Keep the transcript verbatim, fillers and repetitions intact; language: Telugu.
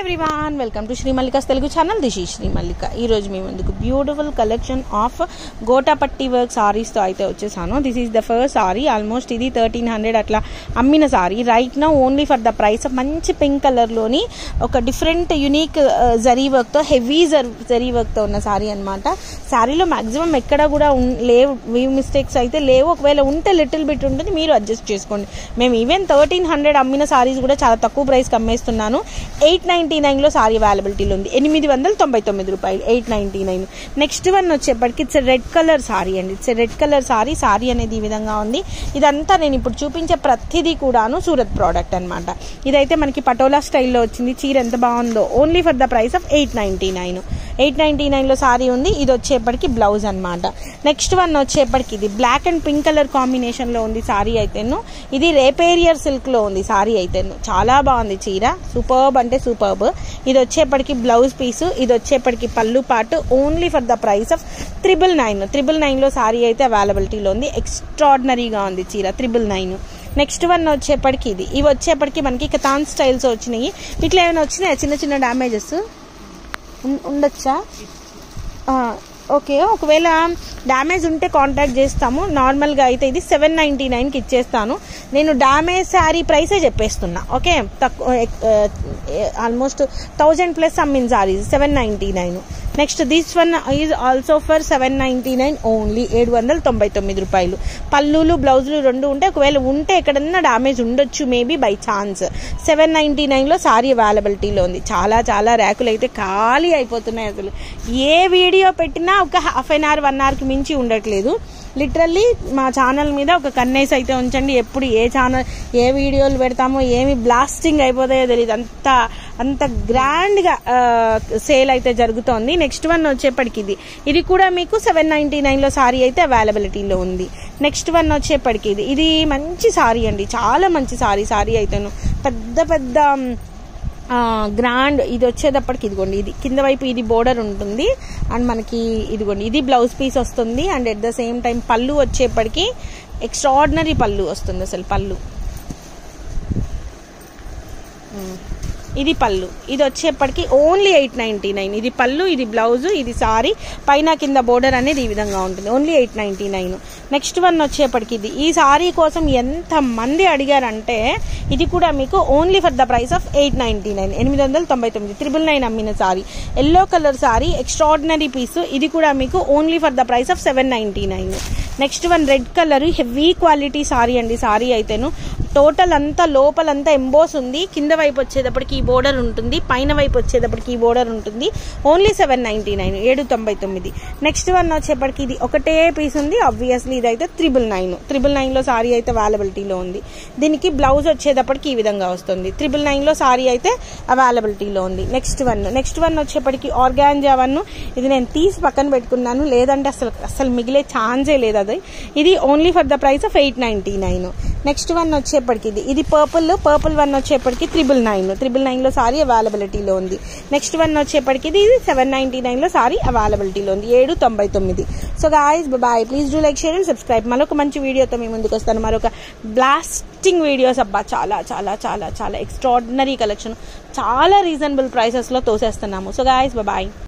Everyone welcome to Shri Mallika's Telugu channel. This is Shri Mallika. ఈరోజు మీ ముందుకు beautiful collection of gota patti work సారీస్తో అయితే వచ్చేసాను. This is the first sari. Almost ఇది థర్టీన్ హండ్రెడ్ అట్లా అమ్మిన sari. Right now only for the price of మంచి పింక్ కలర్లోని ఒక డిఫరెంట్ యునిక్ జరీ వర్క్తో హెవీ జరీ వర్క్తో ఉన్న సారీ అనమాట. శారీలో మ్యాక్సిమం ఎక్కడ కూడా లేవు మిస్టేక్స్ అయితే లేవు. ఒకవేళ ఉంటే లిటిల్ బిట్ ఉంటుంది, మీరు అడ్జస్ట్ చేసుకోండి. మేము ఈవెన్ థర్టీన్ హండ్రెడ్ అమ్మిన సారీస్ కూడా చాలా తక్కువ ప్రైస్కి అమ్మేస్తున్నాను. ఎయిట్ నైంటీ నైన్లో సారీ అవైలబిలిటీలో ఉంది. ఎనిమిది వందల తొంభై తొమ్మిది రూపాయలు eight ninety nine. Next one వచ్చేప్పటికి ఇట్స్ రెడ్ కలర్ సారీ అండి. It's red colour sari. Sari అనేది ఈ విధంగా ఉంది. ఇదంతా నేను ఇప్పుడు చూపించే ప్రతిదీ కూడాను సూరత్ ప్రోడక్ట్ అనమాట. ఇదైతే మనకి పటోలా స్టైల్లో వచ్చింది. చీర ఎంత బాగుందో. Only for the price of eight ninety nine eight ninety నైన్లో సారీ ఉంది. ఇది వచ్చేప్పటికి బ్లౌజ్ అనమాట. నెక్స్ట్ వన్ వచ్చేప్పటికి ఇది బ్లాక్ అండ్ పింక్ కలర్ కాంబినేషన్లో ఉంది సారీ అయితేను. ఇది రేపేరియర్ సిల్క్లో ఉంది సారీ అయితేను. చాలా బాగుంది చీర. సూపర్బ్ అంటే సూపర్బ్. ఇది వచ్చేప్పటికి బ్లౌజ్ పీసు. ఇది వచ్చేప్పటికి పళ్ళు పాటు. Only for the price of triple nine triple నైన్లో సారీ అయితే అవైలబిలిటీలో ఉంది. ఎక్స్ట్రాడినరీగా ఉంది చీర. Triple nine. నెక్స్ట్ వన్ వచ్చేప్పటికి ఇది ఇవి వచ్చేప్పటికి మనకి కతాన్ స్టైల్స్ వచ్చినాయి. ఇట్లా ఏమైనా వచ్చినాయి చిన్న చిన్న డ్యామేజెస్ ఉండొచ్చా? ఓకే, ఒకవేళ డ్యామేజ్ ఉంటే కాంటాక్ట్ చేస్తాము. నార్మల్గా అయితే ఇది సెవెన్ నైంటీ నైన్కి ఇచ్చేస్తాను. నేను డ్యామేజ్ శారీ ప్రైసే చెప్పేస్తున్నా. ఓకే, తక్కువ ఆల్మోస్ట్ థౌజండ్ ప్లస్ అమ్మిన saris seven ninety nine. Next this one is also for seven ninety nine only. ఏడు వందల తొంభై తొమ్మిది రూపాయలు. పళ్ళులు బ్లౌజులు రెండు ఉంటాయి. ఒకవేళ ఉంటే ఎక్కడన్నా డ్యామేజ్ ఉండొచ్చు maybe by chance. Seven ninety నైన్లో సారీ అవైలబిలిటీలో ఉంది. చాలా చాలా ర్యాకులు అయితే ఖాళీ అయిపోతున్నాయి. అసలు ఏ వీడియో పెట్టినా ఒక హాఫ్ అన్ అవర్ వన్ అవర్కి మించి ఉండట్లేదు. లిటరల్లీ మా ఛానల్ మీద ఒక కన్నేసి అయితే ఉంచండి. ఎప్పుడు ఏ ఛానల్ ఏ వీడియోలు పెడతామో ఏమి బ్లాస్టింగ్ అయిపోతాయో తెలియదు. అంత అంత గ్రాండ్గా సేల్ అయితే జరుగుతోంది. నెక్స్ట్ వన్ వచ్చేప్పటికి ఇది ఇది కూడా మీకు సెవెన్ నైంటీ నైన్లో సారీ అయితే అవైలబిలిటీలో ఉంది. నెక్స్ట్ వన్ వచ్చేప్పటికి ఇది ఇది మంచి సారీ అండి. చాలా మంచి సారీ. సారీ అయితేను పెద్ద పెద్ద గ్రాండ్. ఇది వచ్చేటప్పటికి ఇదిగోండి, ఇది కింద వైపు ఇది బోర్డర్ ఉంటుంది. అండ్ మనకి ఇదిగోండి ఇది బ్లౌజ్ పీస్ వస్తుంది. And at the same time పళ్ళు వచ్చేప్పటికి ఎక్స్ట్రాడినరీ పళ్ళు వస్తుంది. అసలు పళ్ళు ఇది పళ్ళు. ఇది వచ్చేప్పటికి ఓన్లీ ఎయిట్ నైంటీ నైన్. ఇది పళ్ళు, ఇది బ్లౌజు, ఇది సారీ. పైన కింద బోర్డర్ అనేది ఈ విధంగా ఉంటుంది. Only eight ninety nine. Next one వచ్చేప్పటికి ఇది ఈ సారీ కోసం ఎంత మంది అడిగారంటే ఇది కూడా మీకు only for the price of eight ninety nine ఎనిమిది వందల తొంభై తొమ్మిది త్రిబుల్ నైన్ అమ్మిన sari. Yellow colour sari. Extraordinary piece. ఇది కూడా మీకు only for the price of seven ninety nine. Next one red colour heavy quality sari అండి. సారీ అయితేను టోటల్ అంతా లోపలంతా ఎంబోస్ ఉంది. కింద వైపు వచ్చేటప్పటికి ఈ బోర్డర్ ఉంటుంది. పైన వైపు వచ్చేటప్పటికి ఈ బోర్డర్ ఉంటుంది. ఓన్లీ సెవెన్ నైంటీ నైన్ ఏడు తొంభై తొమ్మిది. నెక్స్ట్ వన్ వచ్చేప్పటికి ఇది ఒకటే పీస్ ఉంది. ఆబ్వియస్లీ ఇదైతే త్రిబుల్ నైన్ త్రిబుల్ నైన్లో సారీ అయితే అవైలబిలిటీలో ఉంది. దీనికి బ్లౌజ్ వచ్చేటప్పటికి ఈ విధంగా వస్తుంది. త్రిబుల్ నైన్లో సారీ అయితే అవైలబిలిటీలో ఉంది. నెక్స్ట్ వన్ నెక్స్ట్ వన్ వచ్చేప్పటికి ఆర్గాంజా వన్. ఇది నేను తీసి పక్కన పెట్టుకున్నాను, లేదంటే అసలు అసలు మిగిలే ఛాన్సే లేదు. అది ఇది only for the price of eight ninety nine. Next one వచ్చేప్పటికి ఇది ఇది పర్పుల్ పర్పుల్ వన్ వచ్చేప్పటికి త్రిబుల్ నైన్ త్రిబుల్ నైన్లో సారీ అవైలబిలిటీలో ఉంది. నెక్స్ట్ వన్ వచ్చేప్పటికి ఇది సెవెన్ నైంటీ నైన్లో సారీ అవైలబిలిటీలో ఉంది. ఏడు తొంభై తొమ్మిది. So guys bye. Please do like, share and subscribe. మరొక మంచి వీడియోతో మీ ముందుకు వస్తాను. మరొక బ్లాస్టింగ్ వీడియోస్. అబ్బా చాలా చాలా చాలా చాలా ఎక్స్ట్రాడినరీ కలెక్షన్. చాలా రీజనబుల్ ప్రైసెస్లో తోసేస్తున్నాము. So guys bye.